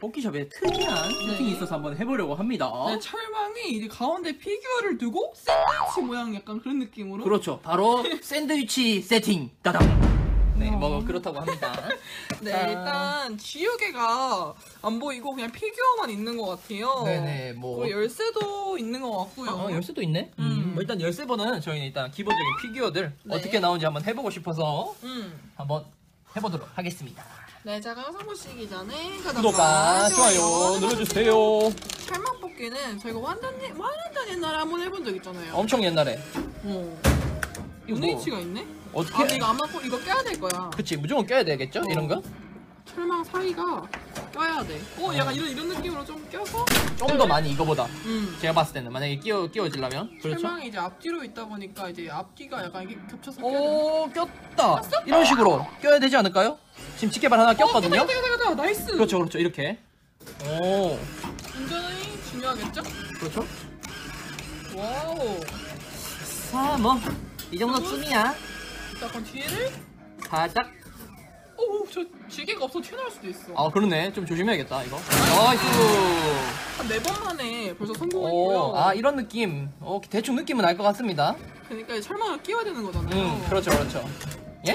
뽑기샵에 특이한 세팅이 있어서 한번 해보려고 합니다. 네, 철망이 이제 가운데 피규어를 두고 샌드위치 모양 약간 그런 느낌으로. 그렇죠. 바로 샌드위치 세팅. 따당. 네, 뭐 그렇다고 합니다. 네, 자. 일단 지우개가 안 보이고 그냥 피규어만 있는 것 같아요. 네네, 뭐. 그리고 열쇠도 있는 것 같고요. 열쇠도 있네? 뭐 일단 열쇠번은 저희는 일단 기본적인 피규어들 네. 어떻게 나오는지 한번 해보고 싶어서 한번 해보도록 하겠습니다. 네, 자, 항상 보시기 전에 구독과 좋아요 눌러주세요. 철망 뽑기는 저희가 완전 옛날에 한번 해본 적 있잖아요. 엄청 옛날에. 이거 뭐, UH가 있네? 어떻게? 아, 근데 이거 아마 꼭 이거 껴야 될 거야. 그치, 무조건 껴야 되겠죠? 이런 거? 철망 사이가 껴야 돼. 약간 이런 느낌으로 좀 껴서 좀 더 많이 이거보다. 음. 제가 봤을 때는 만약에 끼워지려면. 그렇죠? 철망이 이제 앞뒤로 있다 보니까 이제 앞뒤가 약간 이게 겹쳐서 오, 꼈다. 이런 식으로 껴야 되지 않을까요? 지금 집게발 하나 꼈거든요? 가다 나이스. 그렇죠, 그렇죠. 이렇게. 오, 운전이 중요하겠죠? 그렇죠. 와우. 자, 뭐, 이 정도쯤이야. 약간 뒤에를 살짝. 저 지게가 없어 튀어나올 수도 있어. 아, 그러네. 좀 조심해야겠다, 이거. 나이스. 한 4번 만에 벌써 성공했고요. 오, 아, 이런 느낌. 대충 느낌은 알 것 같습니다. 그러니까 이 철망을 끼워야 되는 거잖아요. 그렇죠, 그렇죠. 예?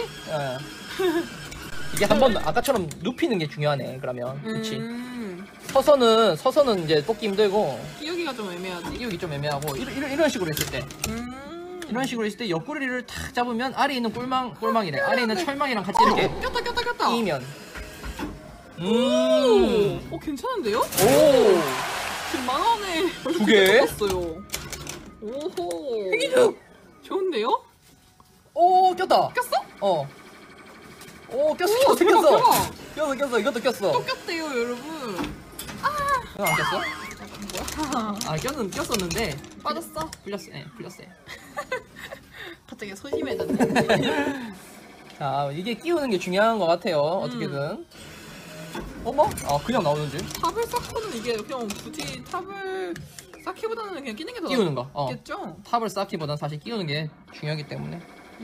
이게 한번 아까처럼 눕히는 게 중요하네, 그러면. 그치. 서서는 이제 뽑기 힘들고, 끼우기가 좀 애매하지. 끼우기 좀 애매하고, 이런 식으로 했을 때. 이런 식으로 했을 때 옆구리를 탁 잡으면 아래에 있는 꿀망이래. 아래에 있는 철망이랑 같이 이렇게 꼈다. 끼면. 괜찮은데요? 오! 지금 10,000원에 벌써 두 개? 꼈어요. 오호. 획기득! 좋은데요? 오, 꼈다! 꼈어? 오, 꼈어. 대박. 꼈어. 이것도 꼈어. 또 꼈대요, 여러분. 이거 안 꼈어? 뭐야? 아, 꼈었는데. 빠졌어? 풀렸어요. 갑자기 소심해졌네. 자, 이게 끼우는 게 중요한 것 같아요. 어떻게든. 어머? 아, 그냥 나오는 줄? 탑을 쌓고는 이게 그냥 굳이 탑을 쌓기보다는 그냥 끼는 게 더 끼우는 거. 낫겠죠? 탑을 쌓기보단 사실 끼우는 게 중요하기 때문에.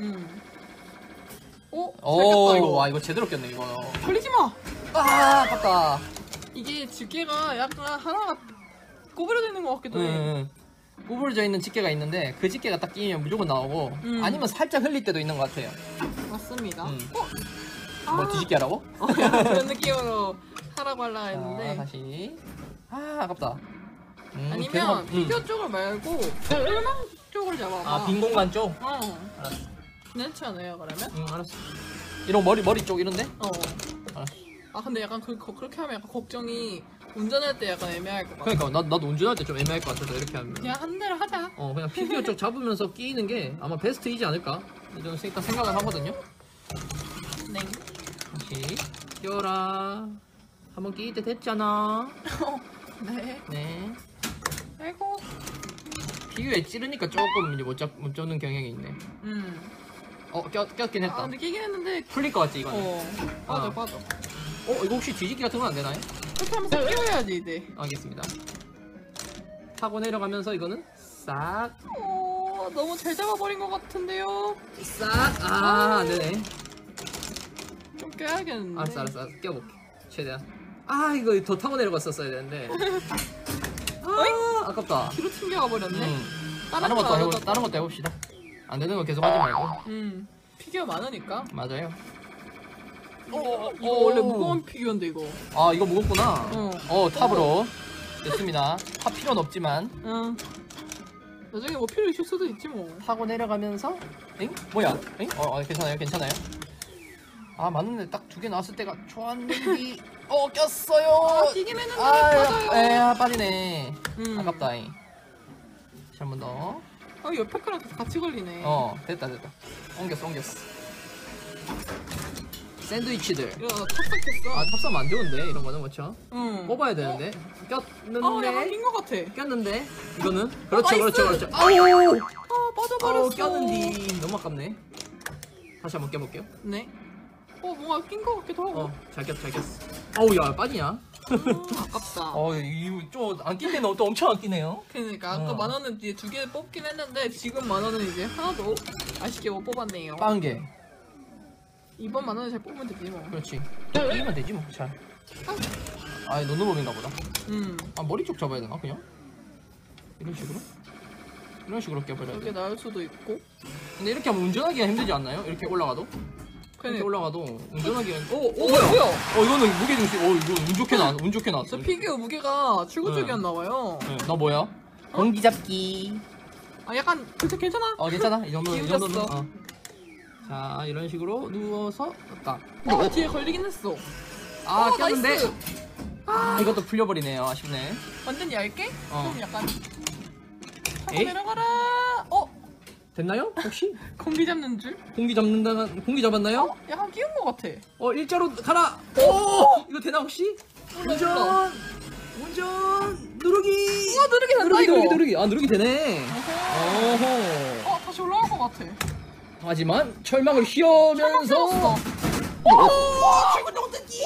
잘 오, 꼈다, 이거. 와, 이거 제대로 꼈네, 이거. 걸리지 마! 아, 아깝다. 이게 집게가 약간 하나가 꼬부려져 있는 것 같기도 해. 구부러져 있는 집게가 있는데 그 집게가 딱 끼면 무조건 나오고 아니면 살짝 흘릴 때도 있는 것 같아요. 맞습니다. 뭐 뒤집게 하라고? 약간 그런 느낌으로 하라고 하려 했는데. 다시. 아, 아깝다. 아니면 피규어 쪽을 말고 철망 쪽을 잡아봐. 아, 빈 공간 쪽? 알았어. 알았어. 괜찮지 않아요, 그러면? 알았어. 이런 머리 쪽 이런데? 알았어. 근데 약간 그렇게 하면 약간 걱정이 운전할 때 약간 애매할 것 같아. 그러니까 나도 운전할 때 좀 애매할 것 같아서 이렇게 하면. 그냥 한 대를 하자. 그냥 피규어 쪽 잡으면서 끼는 게 아마 베스트이지 않을까? 저는 일단 생각을 하거든요. 네. 다시 끼워라. 한번 끼일 때 됐잖아. 네. 네. 아이고. 피규어에 찌르니까 조금 이제 못 잡는 경향이 있네. 꼈긴 했다. 근데 끼긴 했는데. 풀릴 것 같지, 이거는? 빠져. 이거 혹시 뒤집기 같은 건 안 되나요? 그렇게 하면서 끼워야지, 이제. 알겠습니다. 타고 내려가면서 이거는 싹. 너무 잘 잡아버린 것 같은데요? 싹. 안 되네. 좀 껴야겠는데. 알았어. 껴볼게. 최대한. 이거 더 타고 내려갔었어야 되는데. 아깝다. 뒤로 튕겨가 버렸네. 다른 것도 해봅시다. 안 되는 거 계속 하지 말고. 피규어 많으니까. 맞아요. 이거 원래 무거운 피규어인데 이거. 이거 무겁구나. 탑으로. 됐습니다. 탑 필요는 없지만. 나중에 뭐 필요 있을 수도 있지 뭐. 타고 내려가면서. 뭐야? 괜찮아요. 맞는데 딱 2개 나왔을 때가 좋았는데. 꼈어요. 뛰긴 했는데 빠져요. 빠지네. 아깝다. 다시 한 번 더. 옆에 거랑 같이 걸리네. 됐다. 옮겼어. 샌드위치들. 야, 탑삭했어. 탑사면 안 좋은데, 이런 거는, 그렇죠? 뽑아야 되는데. 꼈는데. 약간 낀것 같아. 꼈는데. 이거는. 그렇죠. 빠져버렸어. 꼈는데. 너무 아깝네. 다시 한번 껴볼게요. 네. 뭔가 낀 것 같기도 하고. 잘 꼈어. 야, 빠지냐? 아깝다. 이거 좀 안 낀 데는 또 엄청 안 끼네요. 그러니까 아까 10,000원은 이제 2개 뽑긴 했는데 지금 10,000원은 이제 하나도 아쉽게 못 뽑았네요. 빠은 게. 이번 10,000원을 잘 뽑으면 되지 뭐. 그렇지. 이기면 되지 뭐. 잘. 아 노노범인가 보다. 음. 아 머리 쪽 잡아야 되나 그냥? 이런 식으로? 이런 식으로 껴버려야 이렇게 돼. 나올 수도 있고. 근데 이렇게 하면 운전하기가 힘들지 않나요? 이렇게 올라가도? 이렇게 그냥 올라가도 운전하기가 오 뭐야? 뭐야? 이거는 무게중심. 이거 운 좋게 나왔어. 저 피규어 무게가 출구적이었나봐요. 네, 나 뭐야? 공기 잡기. 아 약간 괜찮아? 괜찮아? 이 정도는. 기울였어. 자 이런 식으로 누워서 딱. 뒤에 걸리긴 했어. 꼈는데. 나이스. 이것도 풀려버리네요. 아쉽네. 완전 얇게? 그럼 약간 타고 에이? 내려가라. 됐나요? 혹시? 공기 잡는 줄? 공기 잡았나요? 약간 끼운 것 같아. 일자로 가라. 오! 이거 되나 혹시? 몰라. 운전 누르기. 누르기 된다 이거. 누르기. 누르기 되네. 어허. 다시 올라갈 것 같아. 하지만 철망을 휘어면서. 출근 좀 뜯기.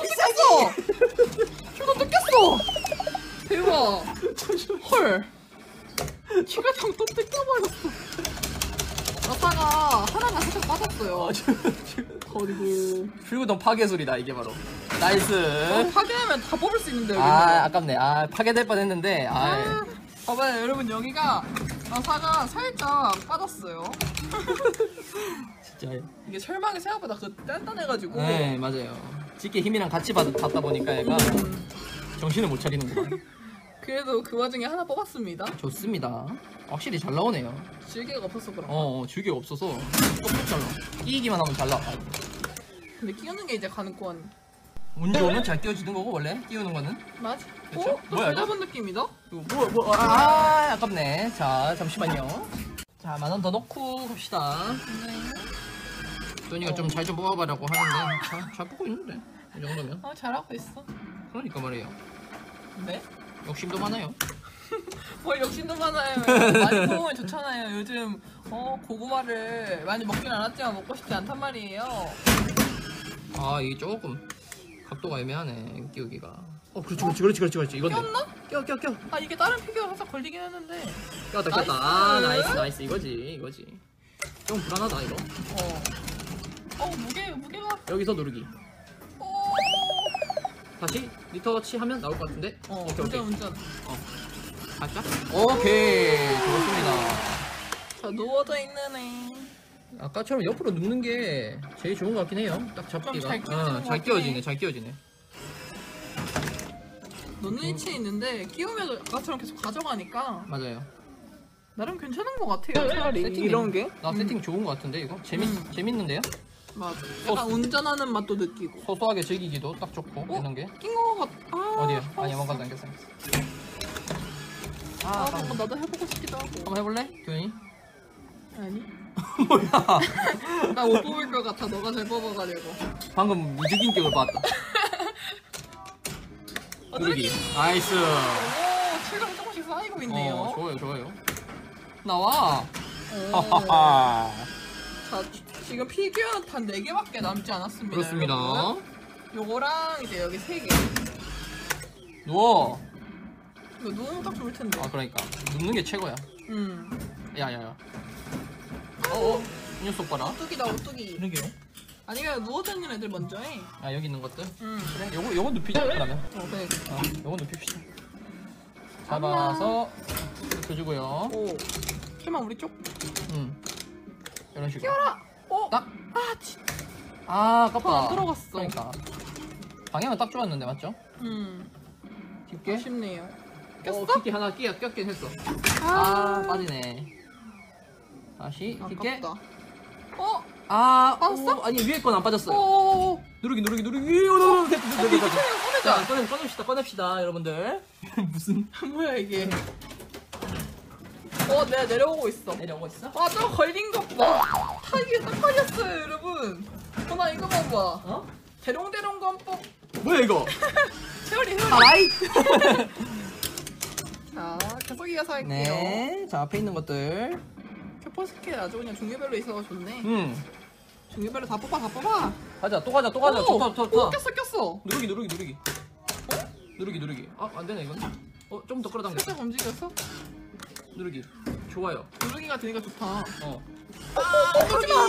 비쌌어. 출근 뜯겼어. 대박. 헐. 키가 정도 뜯겨버렸어. 나사가 하나가 살짝 빠졌어요. 그리고 풀구동 파괴 소리다 이게 바로. 나이스. 파괴하면 다 뽑을 수 있는데 여기. 아깝네. 파괴될 뻔했는데. 봐봐요 여러분, 여기가 나사가 살짝 빠졌어요. 진짜. 이게 철망이 생각보다 단단해가지고. 네 맞아요. 찌개 힘이랑 같이 받다 보니까 얘가 정신을 못 차리는구만. 그래도 그 와중에 하나 뽑았습니다. 좋습니다. 확실히 잘 나오네요. 질개가 없어서 그런가. 줄기가 없어서 똑똑 잘 나와. 끼기만 하면 잘 나와. 근데 끼우는 게 이제 관건. 운 좋으면 잘 끼워지는 거고 원래 끼우는 거는. 맞아. 그쵸? 또 뭐야, 잘 이거? 잡은 느낌이다? 이거 아깝네. 자 잠시만요. 자 10,000원 더 넣고 갑시다. 도니가 좀 잘 좀 뽑아보려고 하는데 잘 뽑고 있는데 이 정도면. 잘하고 있어. 그러니까 말이에요. 네? 욕심도 많아요. 뭘 욕심도 많아요. 많이 먹으면 좋잖아요. 요즘 고구마를 많이 먹진 않았지만 먹고 싶지 않단 말이에요. 이게 조금 각도가 애매하네 이거 끼우기가. 그렇지. 이건데. 꼈나? 껴. 이게 다른 피규어가 살짝 걸리긴 했는데. 꼈다. 나이스. 나이스. 이거지. 좀 불안하다 이거. 무게가. 여기서 누르기. 어. 다시 리터치 하면 나올 것 같은데. 오케이. 운전. 살짝. 오케이. 좋습니다. 자, 누워져 있는 애. 아까처럼 옆으로 눕는 게 제일 좋은 것 같긴 해요. 딱 잡기가. 잘 끼워지는 것 잘 같긴 잘 끼워지네. 놓는 위치에 있는데 끼우면 아까처럼 계속 가져가니까 맞아요. 나름 괜찮은 것 같아요. 차라리 세팅이- 이런 게. 나 세팅 좋은 것 같은데 이거 재밌는데요? 맞아. 약간 운전하는 맛도 느끼고. 소소하게 즐기기도 딱 좋고 이런 게. 낀 거 같. 어디요? 아니 뭔가 당겼어. 뭔가 나도 해보고 싶기도 하고. 한번 해볼래? 교현이? 아니. 뭐야? 나 못 뽑을 것 같아. 너가 잘 뽑아가려고. 방금 이득인격을 봤다. 누르기. 나이스. 오, 체감 조금씩 쌓이고 있네요. 좋아요. 나와. 오. 하하하. 자, 지금 피규어는 단 4개밖에 남지 않았습니다. 그렇습니다. 여러분. 요거랑 이제 여기 3개. 누워. 이거 누우면 딱 좋을 텐데. 그러니까 눕는 게 최고야. 야야야. 이 녀석 봐라. 오뚜기다, 오뚜기. 그러게요. 아니면 누워져 있는 애들 먼저 해. 여기 있는 것들. 그래. 요거 눕히자 그러면. 그래. 요거 눕힙시다. 잡아서 이렇게 주고요. 오. 설마 우리 쪽? 이런 식으로. 끼워라! 오! 딱. 진짜. 아깝다. 안 들어갔어. 그러니까. 방향은 딱 좋았는데 맞죠? 깊게. 아쉽네요. 꼈어? 꼈어? 깊게 하나 꼈긴 했어. 빠지네. 다시 깊게. 아깝다. 빠졌어? 아니 위에 건 안 빠졌어요. 오. 누르기. 꺼내자. 자, 꺼냅시다, 여러분들. 무슨 뭐야 이게? 내가 내려오고 있어. 내려오고 있어? 저 걸린 것 봐. 타이게 딱 걸렸어요, 여러분. 나 이거만 봐. 대롱대롱 건법. 뭐야 이거? 헤어리. 아이. 자, 계속 이어서 할게요. 네, 자 앞에 있는 것들. 큐퍼 스킬 아주 그냥 종류별로 있어서 좋네. 종류별로 다 뽑아. 가자, 또 가자. 오, 좋다. 꼈어. 누르기. 누르기. 안 되네 이건. 좀 더 끌어당겨. 살짝 움직였어? 누르기. 좋아요. 누르기가 되니까 좋다. 하지마.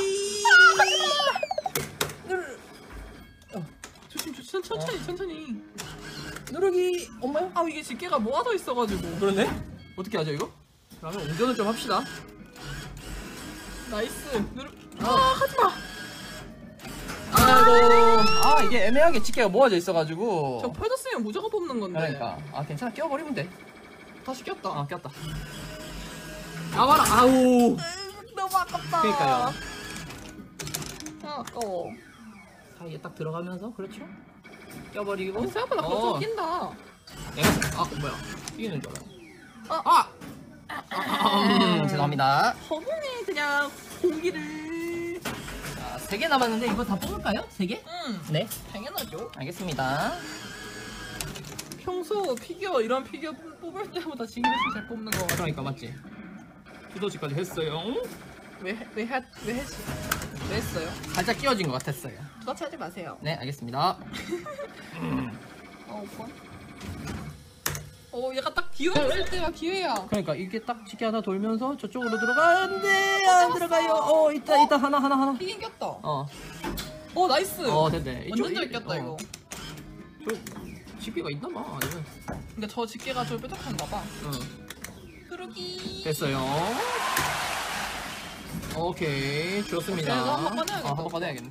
조심, 천천히. 누르기. 엄마야? 아 이게 집게가 모아져 있어가지고. 그렇네. 어떻게 하죠 이거? 그러면 운전을 좀 합시다. 나이스. 하지마. 아이고. 이게 애매하게 집게가 모아져 있어가지고. 저 펴졌으면 무조건 뽑는 건데. 그러니까. 괜찮아. 끼워버리면 돼. 다시 꼈다. 꼈다. 나와라. 아우. 너무 아깝다. 그러니까요. 아까워. 사이에 딱 들어가면서 그렇죠? 껴버리고. 생각보다 그거 좀 낀다. 얘가 뭐야? 이기는 줄 알아. 죄송합니다. 허분이 그냥 공기를. 자, 3개 남았는데 이거 다 뽑을까요? 3개? 네. 당연하죠. 알겠습니다. 평소 피규어 이런 피규어 뽑을 때보다 지금 훨씬 잘 뽑는 거 같아. 그러니까 맞지? 두더지까지 했어요. 왜 했지? 왜 했어요? 살짝 끼워진 것 같았어요. 두더지 하지 마세요. 네, 알겠습니다. 오빠. 얘가 딱 기회일 때가 기회야. 그러니까 이게 딱 집게 하나 돌면서 저쪽으로 들어가. 안 돼, 안 들어가요. 있다, 하나. 이긴 꼈다. 나이스. 됐네. 완전 잘 꼈다 이거. 저 집게가 있나 봐. 아니면. 근데 저 집게가 좀 뾰족한가 봐. 흐르기. 됐어요. 오케이, 좋습니다. 그래도 한번 꺼내야겠다. 한번 꺼내야겠네.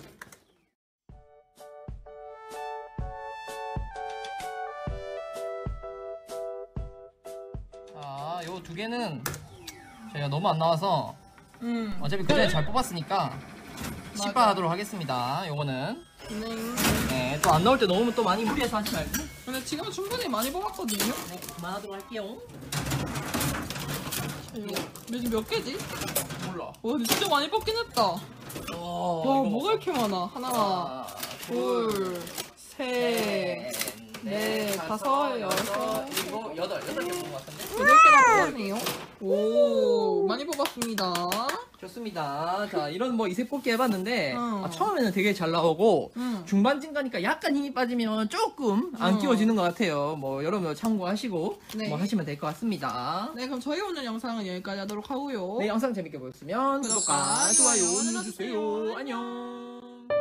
요 2개는 저희가 너무 안 나와서 어차피 그 전에 잘 뽑았으니까 식발하도록 하겠습니다. 요거는 네, 또 안 나올 때 너무 또 많이 무리해서 하지 말고 근데 지금은 충분히 많이 뽑았거든요. 그만하도록 할게요. 요즘 몇 개지? 몰라. 근데 진짜 많이 뽑긴 했다. 와, 뭐가 이렇게 많아? 하나, 둘, 셋, 넷, 다섯, 여섯, 일곱, 여덟 개 뽑은 것 같은데? 8개나 뽑았네요. 오, 많이 뽑았습니다. 좋습니다. 자, 이런 이색 뽑기 해봤는데 응. 처음에는 되게 잘 나오고 응. 중반쯤 가니까 약간 힘이 빠지면 조금 안 끼워지는 것 같아요. 여러분 참고하시고 네. 하시면 될 것 같습니다. 네, 그럼 저희 오늘 영상은 여기까지 하도록 하고요. 네, 영상 재밌게 보셨으면 구독과 구독과 좋아요 좋아요 눌러주세요. 안녕.